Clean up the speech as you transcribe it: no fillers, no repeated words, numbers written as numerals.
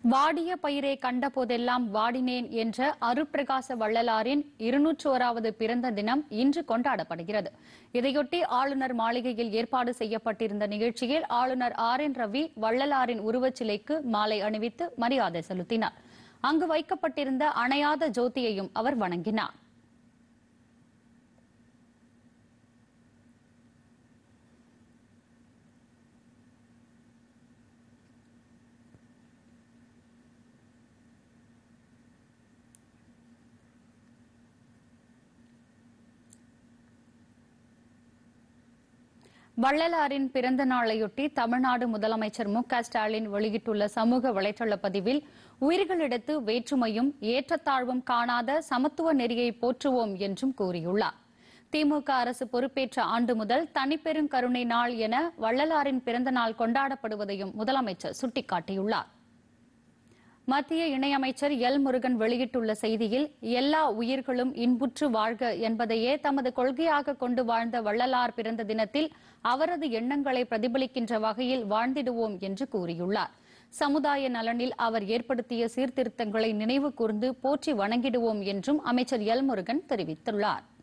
வாடிய பயிரை கண்டபோதெல்லாம் வாடினேன் என்ற அருட்பிரகாச வள்ளலாரின் 201வது பிறந்த தினம் இன்று கொண்டாடப்படுகிறது. இதையொட்டி ஆளுநர் மாளிகையில் ஏற்பாடு செய்யப்பட்டிருந்த நிகழ்ச்சியில் ஆளுநர் RN ரவி வள்ளலாரின் உருவச்சிலைக்கு மாலை அணிவித்து மரியாதை செலுத்தினார். அங்கு வைக்கப்பட்டிருந்த அணையாத ஜோதியையும் அவர் வணங்கினார். வள்ளலாரின் பிறந்த நாளையொட்டி தமிழ்நாடு முதலமைச்சர் மு.க.ஸ்டாலின் வெளியிட்டுள்ள சமூக வலைதள பதிவில், உயிர்களிடத்து வேற்றுமையும் ஏற்றத்தாழ்வும் காணாத சமத்துவ நெறியை போற்றுவோம் என்றும் கூறியுள்ளார். திமுக அரசு பொறுப்பேற்ற ஆண்டு முதல் தனிப்பெருங்கருணை நாள் என வள்ளலாரின் பிறந்த நாள் கொண்டாடப்படுவதையும் முதலமைச்சர் சுட்டிக்காட்டியுள்ளார். மத்திய இணையமைச்சர் எல். முருகன் வெளியிட்டுள்ள செய்தியில், எல்லா உயிர்களும் இன்புற்று வாழ்க என்பதையே தமது கொள்கையாக கொண்டு வாழ்ந்த வள்ளலார் பிறந்த தினத்தில் அவரது எண்ணங்களை பிரதிபலிக்கின்ற வகையில் வாழ்ந்திடுவோம் என்று கூறியுள்ளார். சமுதாய நலனில் அவர் ஏற்படுத்திய சீர்திருத்தங்களை நினைவு கூர்ந்து போற்றி வணங்கிடுவோம் என்றும் அமைச்சர் எல். முருகன் தெரிவித்துள்ளார்.